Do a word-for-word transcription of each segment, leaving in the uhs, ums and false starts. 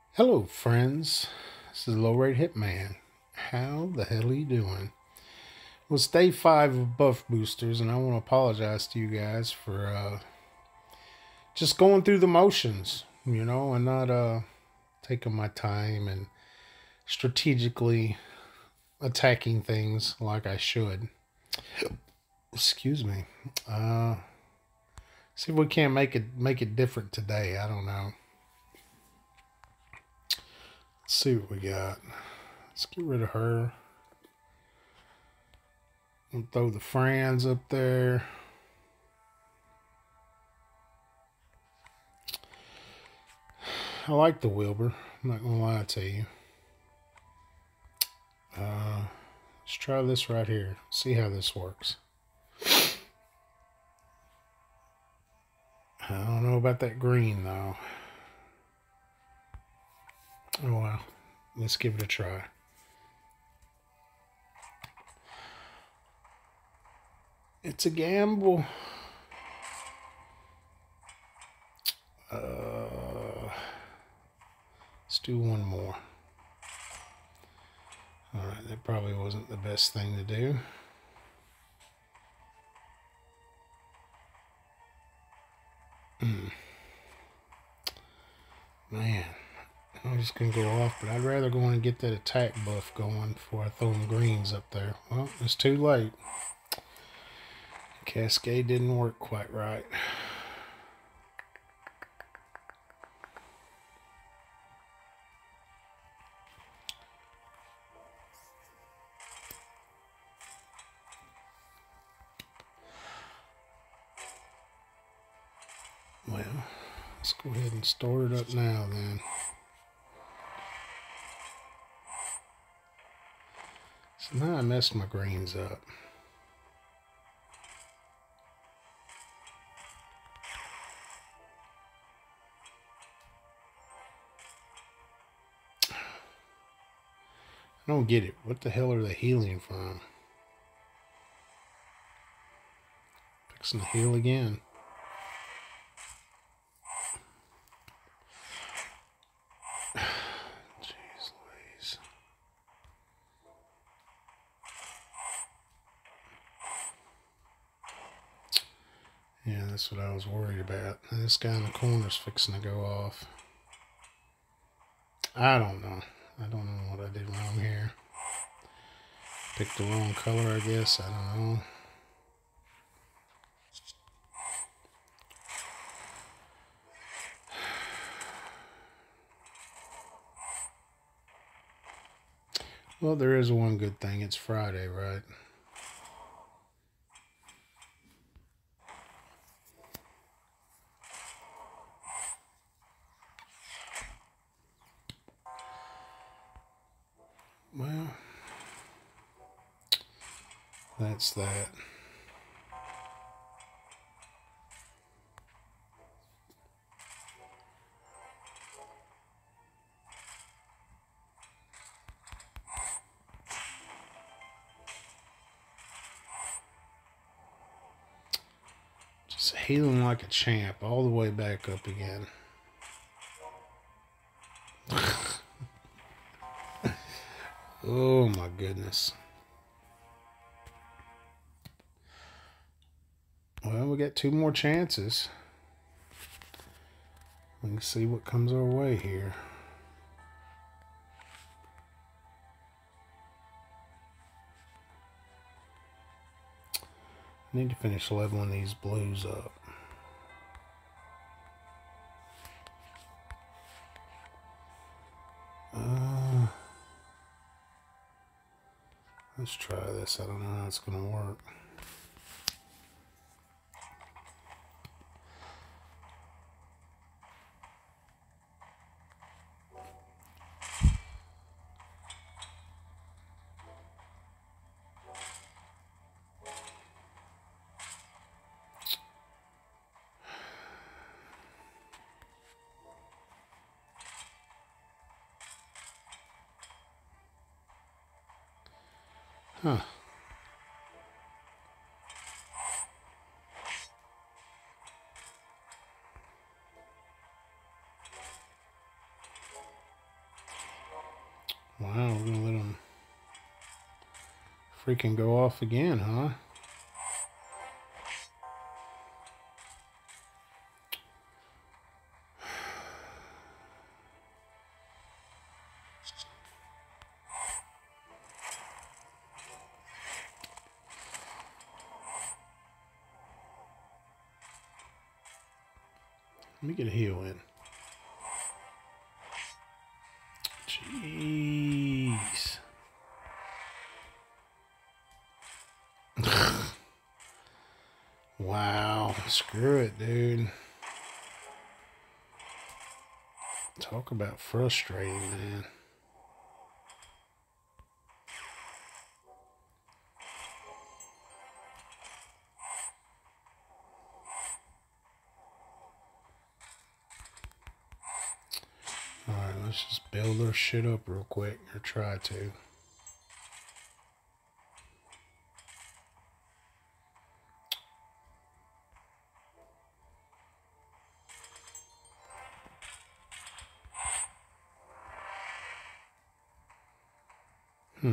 Hello, friends. This is Low Rate Hitman. How the hell are you doing? Well, it's day five of Buff Boosters, and I want to apologize to you guys for uh, just going through the motions, you know, and not uh, taking my time and strategically attacking things like I should. Excuse me. Uh, see if we can't make it make it different today. I don't know. Let's see what we got. Let's get rid of her. And throw the Franz up there. I like the Wilbur. I'm not gonna lie to you. Uh, let's try this right here. See how this works. I don't know about that green though. Oh well. Let's give it a try. It's a gamble. Uh, let's do one more. Alright, that probably wasn't the best thing to do. Mm. Man, I'm just going to go off, but I'd rather go and get that attack buff going before I throw them greens up there. Well, it's too late. Cascade didn't work quite right. Well, let's go ahead and store it up now then. So now I messed my greens up. I don't get it. What the hell are they healing from? Fixing to heal again. Jeez Louise. Yeah, that's what I was worried about. This guy in the corner's fixing to go off. I don't know. I don't know what I did wrong here. Picked the wrong color, I guess. I don't know. Well, there is one good thing. It's Friday, right? Well, that's that. Just healing like a champ all the way back up again. Oh my goodness. Well, we got two more chances. We can see what comes our way here. I need to finish leveling these blues up. Uh, let's try this. I don't know how it's going to work. Huh. Wow, we're gonna let him freaking go off again, huh? Let me get a heal in. Jeez. Wow. Screw it, dude. Talk about frustrating, man. Alright, let's just build our shit up real quick, or try to. Hmm.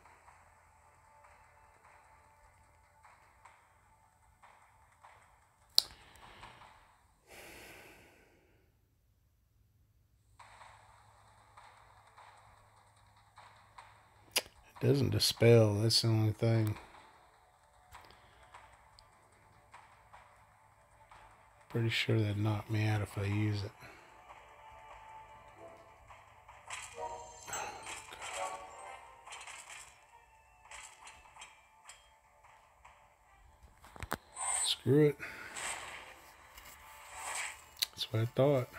It doesn't dispel, that's the only thing. Pretty sure that'd knock me out if I use it. Screw it. That's what I thought.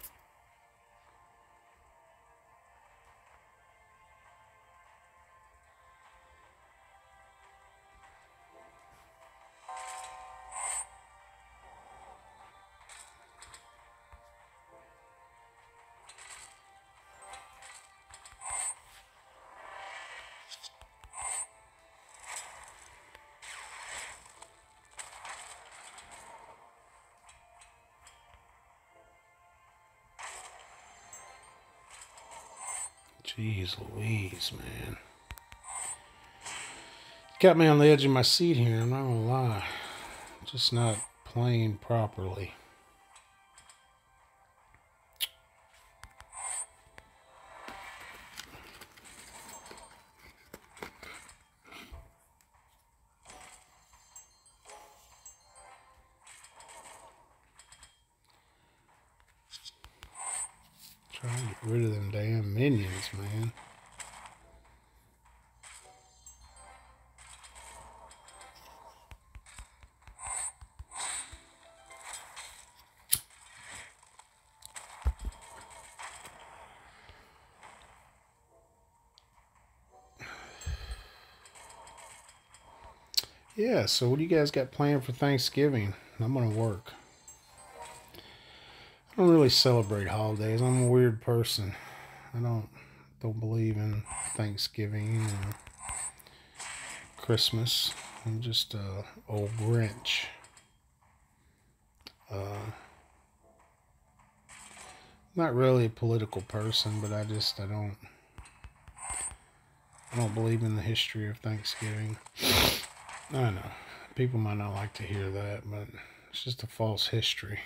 Jeez Louise, man. Got me on the edge of my seat here, I'm not gonna lie. Just not playing properly. Trying to get rid of them damn minions, man. Yeah, so what do you guys got planned for Thanksgiving? I'm gonna work. I don't really celebrate holidays. I'm a weird person. I don't don't believe in Thanksgiving or Christmas. I'm just a old Grinch. Uh, not really a political person, but I just I don't I don't believe in the history of Thanksgiving. I know people might not like to hear that, but it's just a false history.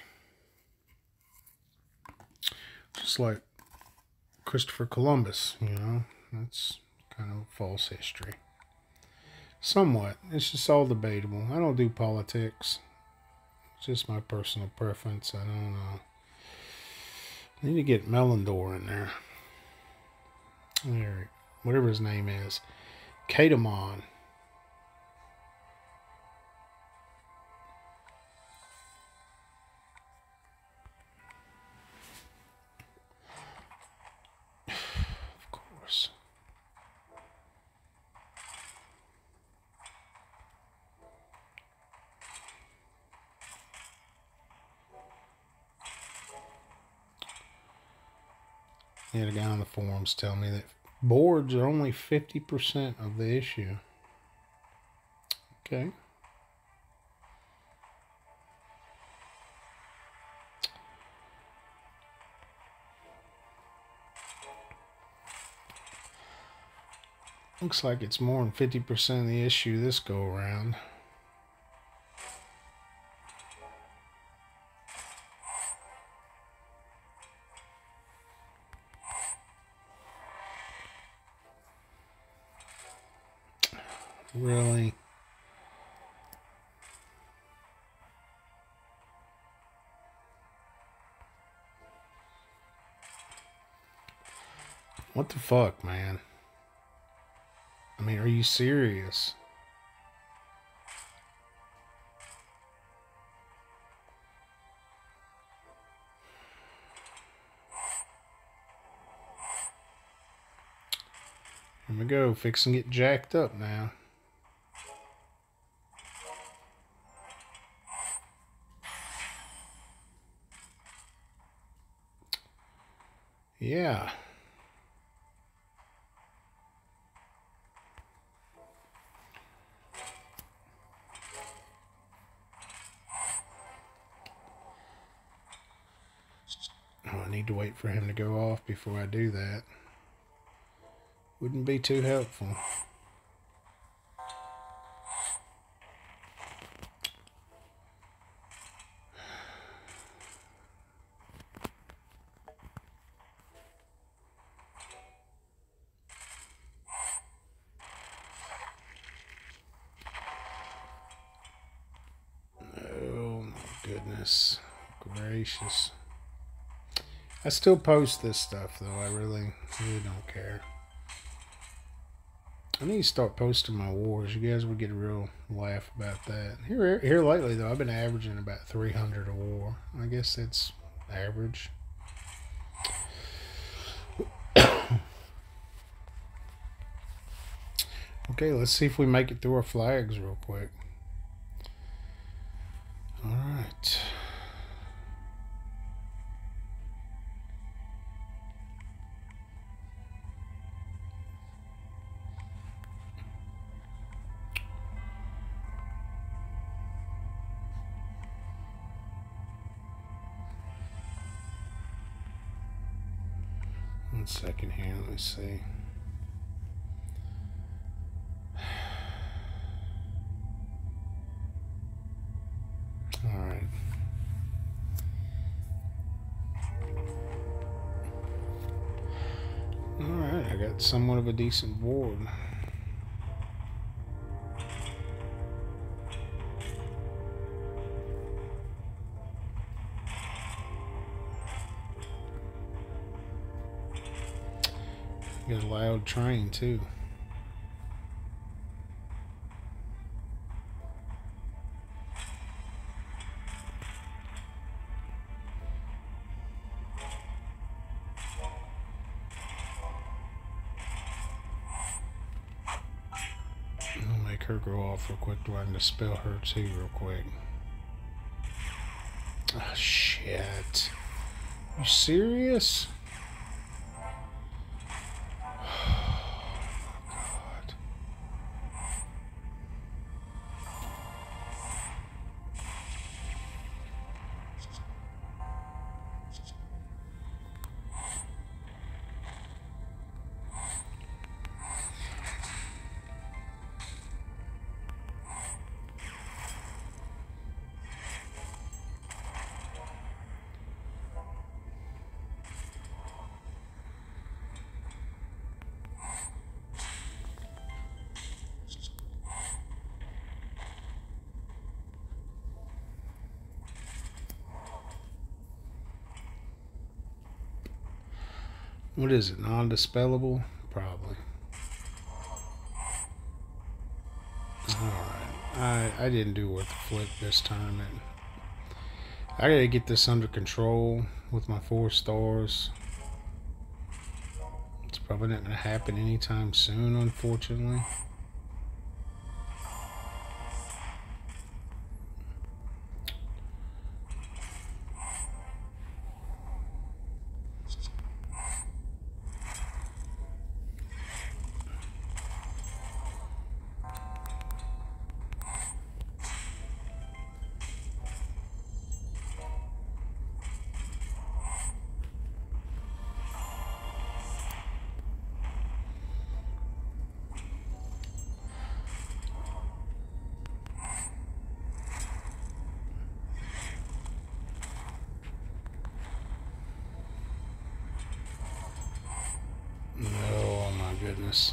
Just like Christopher Columbus, you know, that's kind of false history. Somewhat. It's just all debatable. I don't do politics. It's just my personal preference. I don't know. I need to get Melindor in there. There, whatever his name is. Kadamon. Of course. Yeah, the guy on the forums tell me that boards are only fifty percent of the issue. Okay. Looks like it's more than fifty percent of the issue this go around. Really? What the fuck, man? I mean, are you serious? Here we go, fixing to get jacked up now. Yeah. Oh, I need to wait for him to go off before I do that. Wouldn't be too helpful. Oh my goodness gracious. I still post this stuff though. I really, really don't care. I need to start posting my wars. You guys would get a real laugh about that. Here, here lately though, I've been averaging about three hundred a war. I guess that's average. Okay, let's see if we make it through our flags real quick. All right. One second here, let me see. All right. All right, I got somewhat of a decent board. Got a loud train too. I'll make her go off real quick so I can dispel her too real quick. Oh shit. You serious? What is it? Non-dispellable? Probably. Alright. I, I didn't do worth the flip this time. And I gotta get this under control with my four stars. It's probably not gonna happen anytime soon, unfortunately. bonus.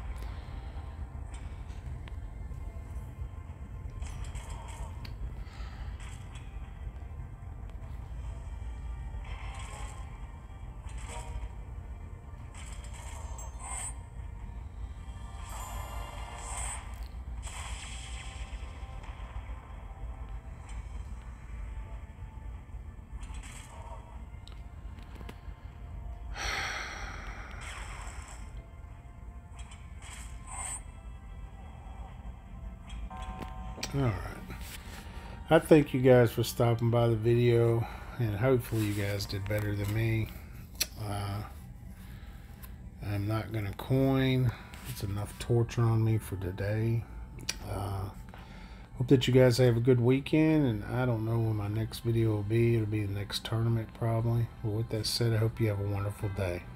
Alright. I thank you guys for stopping by the video, and hopefully you guys did better than me. Uh, I'm not going to coin. It's enough torture on me for today. Uh, hope that you guys have a good weekend, and I don't know when my next video will be. It'll be the next tournament probably. But with that said, I hope you have a wonderful day.